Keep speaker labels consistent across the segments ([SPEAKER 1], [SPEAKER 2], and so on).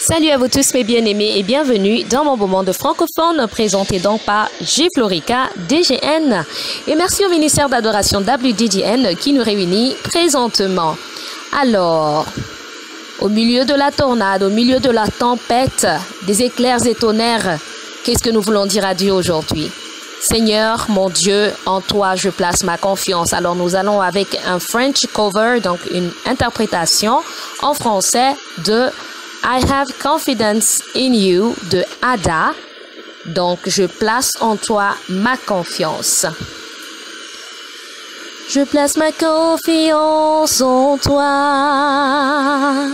[SPEAKER 1] Salut à vous tous mes bien-aimés et bienvenue dans mon moment de francophone présenté donc par J. Florica DGN. Et merci au ministère d'adoration WDGN qui nous réunit présentement. Alors, au milieu de la tornade, au milieu de la tempête, des éclairs et tonnerres, qu'est-ce que nous voulons dire à Dieu aujourd'hui? Seigneur, mon Dieu, en toi je place ma confiance. Alors nous allons avec un French cover, donc une interprétation en français de I Have Confidence in You de Ada. Donc je place en toi ma confiance. Je place ma confiance en toi.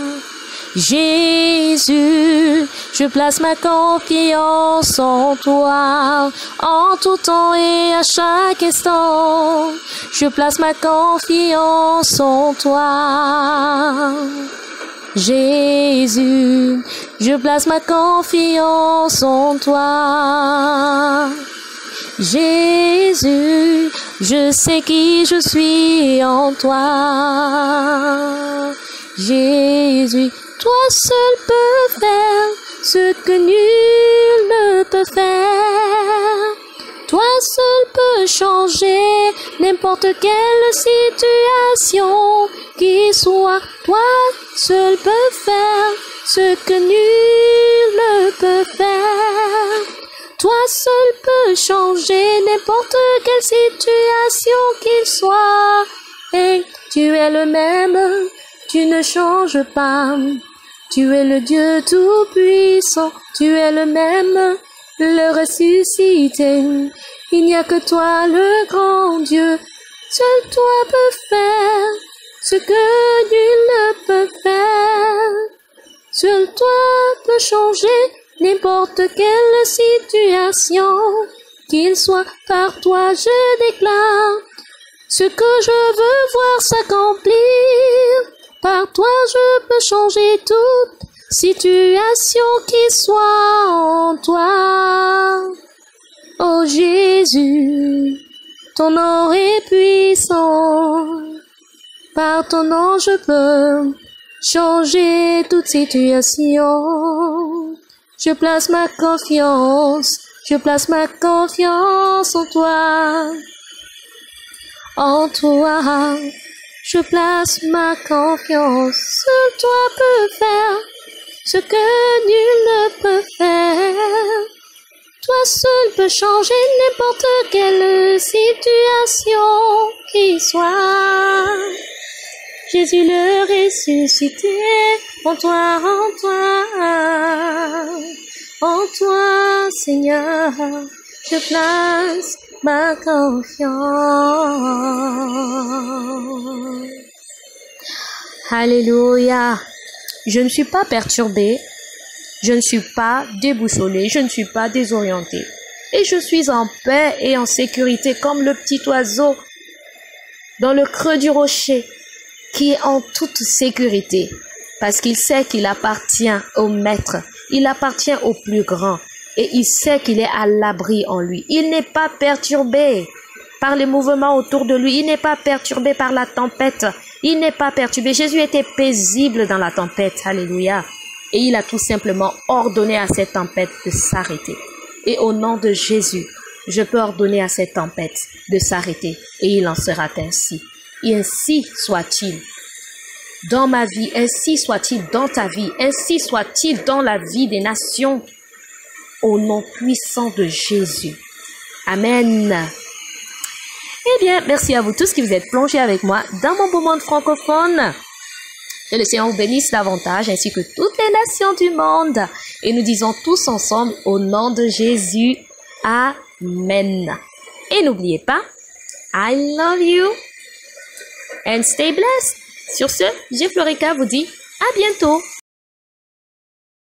[SPEAKER 1] Jésus, je place ma confiance en toi, en tout temps et à chaque instant. Je place ma confiance en toi. Jésus, je place ma confiance en toi. Jésus, je sais qui je suis en toi. Jésus, toi seul peux faire ce que nul ne peut faire. Toi seul peux changer n'importe quelle situation qui soit. Toi seul peux faire ce que nul ne peut faire. Toi seul peux changer n'importe quelle situation qu'il soit. Et tu es le même, tu ne changes pas. Tu es le Dieu tout-puissant, tu es le même, le ressuscité. Il n'y a que toi, le grand Dieu. Seul toi peux faire ce que nul ne peut faire. Seul toi peux changer n'importe quelle situation qu'il soit. Par toi je déclare ce que je veux voir s'accomplir. Par toi je peux changer toute situation qui soit en toi. Oh Jésus, ton nom est puissant. Par ton nom je peux changer toute situation. Je place ma confiance en toi. En toi, je place ma confiance. Seul toi peux faire ce que nul ne peut faire. Toi seul peux changer n'importe quelle situation qui soit. Jésus le ressuscité, en toi, Seigneur, je place ma confiance. Alléluia. Je ne suis pas perturbée, je ne suis pas déboussolée, je ne suis pas désorientée. Et je suis en paix et en sécurité comme le petit oiseau dans le creux du rocher qui est en toute sécurité parce qu'il sait qu'il appartient au Maître, il appartient au plus grand et il sait qu'il est à l'abri en lui. Il n'est pas perturbé par les mouvements autour de lui, il n'est pas perturbé par la tempête, il n'est pas perturbé. Jésus était paisible dans la tempête, alléluia. Et il a tout simplement ordonné à cette tempête de s'arrêter. Et au nom de Jésus, je peux ordonner à cette tempête de s'arrêter. Et il en sera ainsi. Et ainsi soit-il dans ma vie, ainsi soit-il dans ta vie, ainsi soit-il dans la vie des nations. Au nom puissant de Jésus. Amen. Eh bien, merci à vous tous qui vous êtes plongés avec moi dans mon moment de francophone. Que le Seigneur vous bénisse davantage, ainsi que toutes les nations du monde. Et nous disons tous ensemble, au nom de Jésus, Amen. Et n'oubliez pas, I love you and stay blessed. Sur ce, J. Florica vous dit à bientôt.